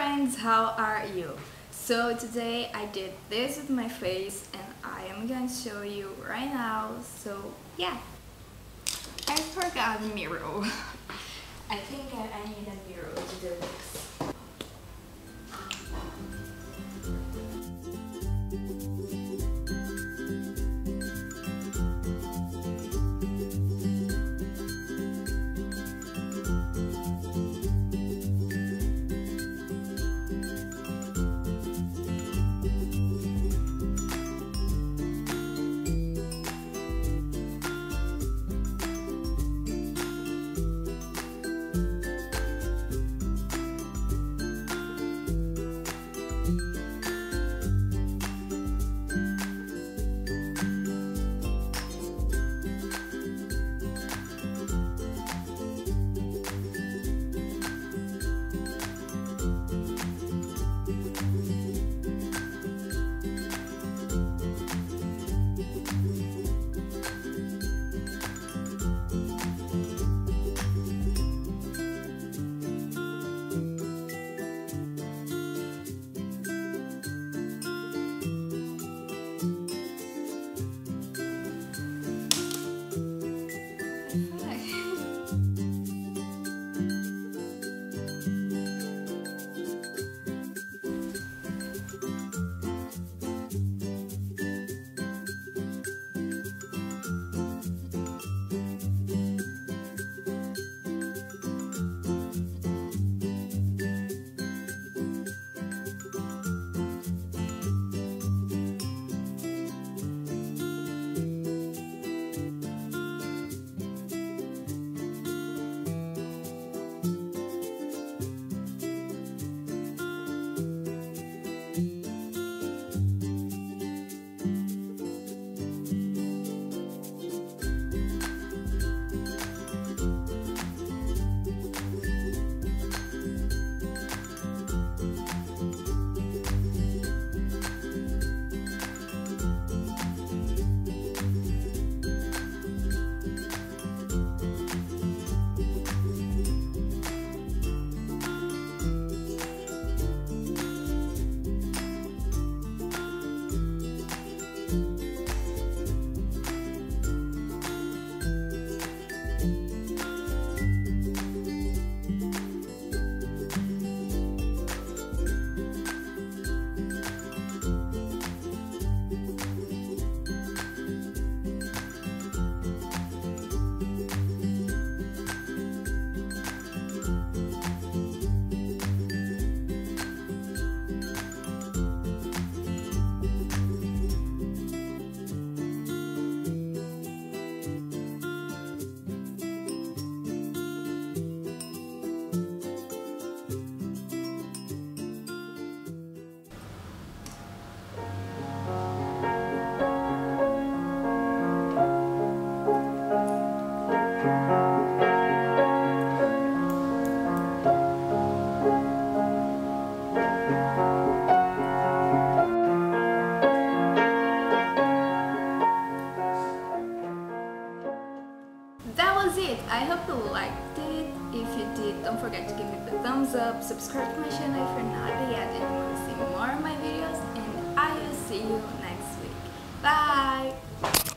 friends, how are you? So today I did this with my face and I am going to show you right now. So yeah, I forgot a mirror. I think I need a mirror to do this. That was it. I hope you liked it. If you did, don't forget to give me the thumbs up, subscribe to my channel if you're not yet, and you want to see more of my videos, and I will see you next week. Bye!